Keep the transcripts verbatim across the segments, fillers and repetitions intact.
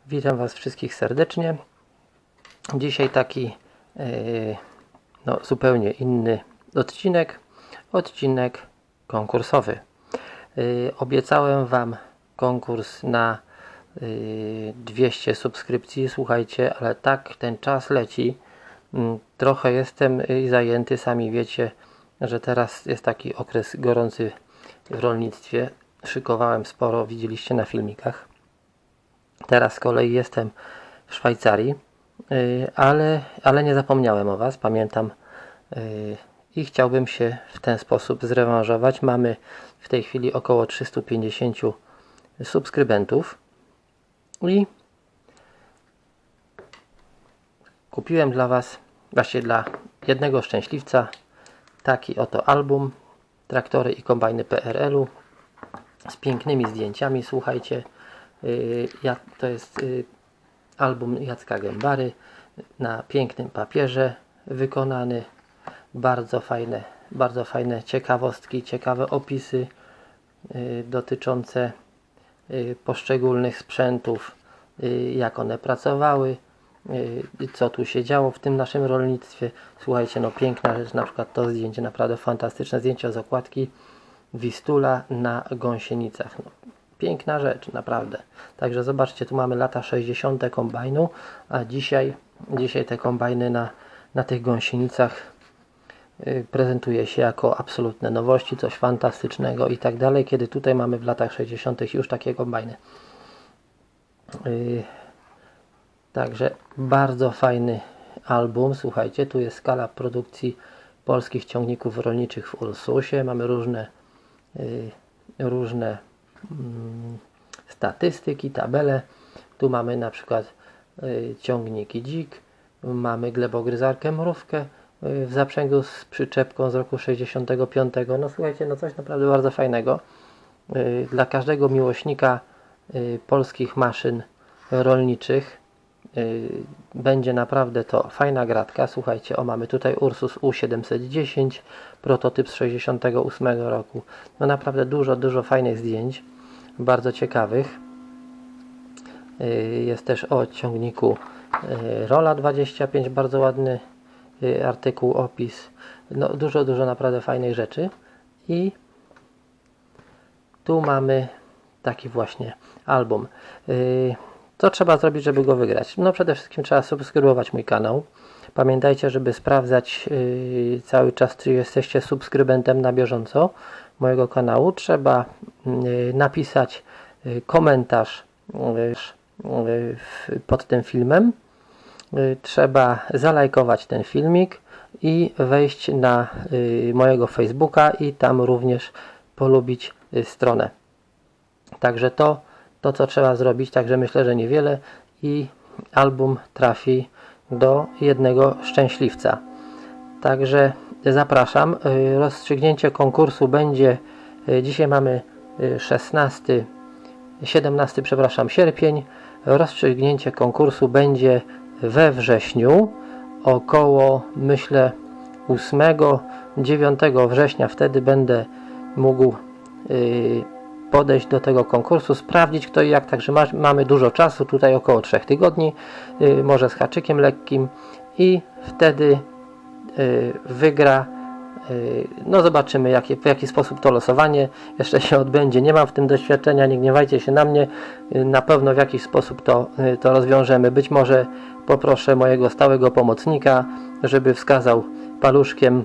Witam Was wszystkich serdecznie. Dzisiaj taki yy, no, zupełnie inny odcinek, odcinek konkursowy. Yy, obiecałem Wam konkurs na yy, dwieście subskrypcji, słuchajcie, ale tak ten czas leci. Yy, trochę jestem yy, zajęty, sami wiecie, że teraz jest taki okres gorący w rolnictwie. Szykowałem sporo, widzieliście na filmikach. Teraz z kolei jestem w Szwajcarii, ale, ale nie zapomniałem o Was, pamiętam i chciałbym się w ten sposób zrewanżować. Mamy w tej chwili około trzysta pięćdziesiąt subskrybentów i kupiłem dla Was, właśnie dla jednego szczęśliwca, taki oto album Traktory i kombajny P R L u z pięknymi zdjęciami. Słuchajcie, jak to jest album Jacka Gębary na pięknym papierze wykonany. Bardzo fajne, bardzo fajne ciekawostki, ciekawe opisy dotyczące poszczególnych sprzętów, jak one pracowały, co tu się działo w tym naszym rolnictwie. Słuchajcie, no piękna rzecz, na przykład to zdjęcie, naprawdę fantastyczne zdjęcie z okładki Wistula na gąsienicach. No, piękna rzecz, naprawdę. Także zobaczcie, tu mamy lata sześćdziesiąte kombajnu, a dzisiaj, dzisiaj te kombajny na, na tych gąsienicach yy, prezentuje się jako absolutne nowości, coś fantastycznego i tak dalej, kiedy tutaj mamy w latach sześćdziesiątych już takie kombajny. Yy, także bardzo fajny album. Słuchajcie, tu jest skala produkcji polskich ciągników rolniczych w Ursusie. Mamy różne, yy, różne statystyki, tabele. Tu mamy na przykład y, ciągniki dzik, mamy glebogryzarkę mrówkę y, w zaprzęgu z przyczepką z roku sześćdziesiątego piątego. No słuchajcie, no coś naprawdę bardzo fajnego. Y, dla każdego miłośnika y, polskich maszyn rolniczych y, będzie naprawdę to fajna gratka. Słuchajcie, o, mamy tutaj Ursus U siedemset dziesięć, prototyp z sześćdziesiątego ósmego roku. No naprawdę dużo, dużo fajnych zdjęć, bardzo ciekawych. Jest też o ciągniku Rola dwadzieścia pięć, bardzo ładny artykuł, opis. No dużo, dużo naprawdę fajnych rzeczy. I tu mamy taki właśnie album. Co trzeba zrobić, żeby go wygrać? No przede wszystkim trzeba subskrybować mój kanał. Pamiętajcie, żeby sprawdzać yy, cały czas, czy jesteście subskrybentem na bieżąco mojego kanału. Trzeba yy, napisać yy, komentarz yy, pod tym filmem. Yy, trzeba zalajkować ten filmik i wejść na yy, mojego Facebooka i tam również polubić yy, stronę. Także to, to co trzeba zrobić, także myślę, że niewiele i album trafi do jednego szczęśliwca. Także zapraszam. Rozstrzygnięcie konkursu będzie, dzisiaj mamy szesnasty, siedemnasty, przepraszam, sierpień. Rozstrzygnięcie konkursu będzie we wrześniu, około, myślę, ósmego dziewiątego września. Wtedy będę mógł yy, podejść do tego konkursu, sprawdzić kto i jak, także ma, mamy dużo czasu, tutaj około trzech tygodni, yy, może z haczykiem lekkim i wtedy yy, wygra, yy, no zobaczymy jakie, w jaki sposób to losowanie jeszcze się odbędzie, nie mam w tym doświadczenia, nie gniewajcie się na mnie, yy, na pewno w jakiś sposób to, yy, to rozwiążemy, być może poproszę mojego stałego pomocnika, żeby wskazał paluszkiem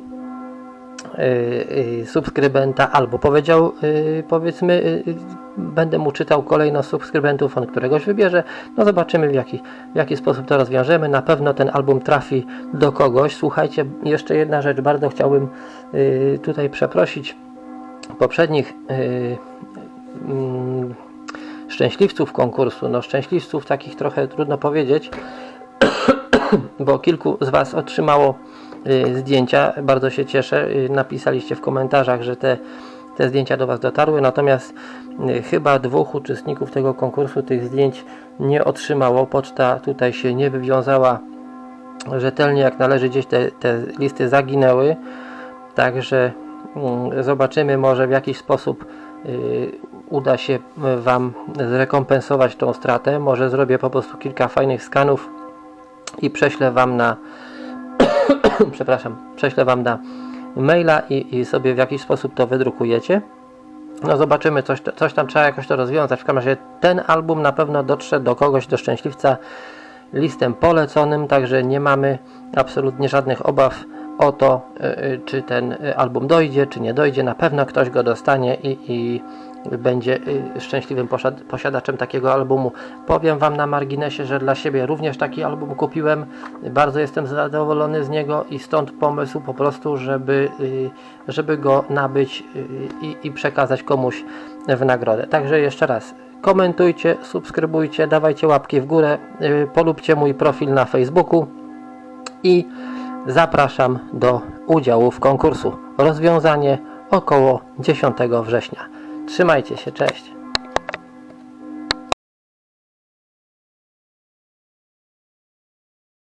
subskrybenta, albo powiedział, powiedzmy, będę mu czytał kolejno subskrybentów, on któregoś wybierze. No zobaczymy w jaki, w jaki sposób to rozwiążemy. Na pewno ten album trafi do kogoś. Słuchajcie, jeszcze jedna rzecz, bardzo chciałbym tutaj przeprosić poprzednich szczęśliwców konkursu. No szczęśliwców takich trochę trudno powiedzieć, bo kilku z Was otrzymało zdjęcia, bardzo się cieszę, napisaliście w komentarzach, że te, te zdjęcia do Was dotarły, natomiast chyba dwóch uczestników tego konkursu tych zdjęć nie otrzymało, poczta tutaj się nie wywiązała rzetelnie jak należy, gdzieś te, te listy zaginęły, także zobaczymy, może w jakiś sposób uda się Wam zrekompensować tą stratę. Może zrobię po prostu kilka fajnych skanów i prześlę Wam na przepraszam, prześlę Wam na maila i, i sobie w jakiś sposób to wydrukujecie. No zobaczymy, coś, coś tam trzeba jakoś to rozwiązać. W każdym razie ten album na pewno dotrze do kogoś, do szczęśliwca listem poleconym, także nie mamy absolutnie żadnych obaw o to, yy, czy ten album dojdzie, czy nie dojdzie. Na pewno ktoś go dostanie i, i będzie yy, szczęśliwym posiad posiadaczem takiego albumu. Powiem Wam na marginesie, że dla siebie również taki album kupiłem. Bardzo jestem zadowolony z niego i stąd pomysł po prostu, żeby, yy, żeby go nabyć yy, i, i przekazać komuś w nagrodę. Także jeszcze raz, komentujcie, subskrybujcie, dawajcie łapki w górę, yy, polubcie mój profil na Facebooku i zapraszam do udziału w konkursu. Rozwiązanie około dziesiątego września. Trzymajcie się, cześć!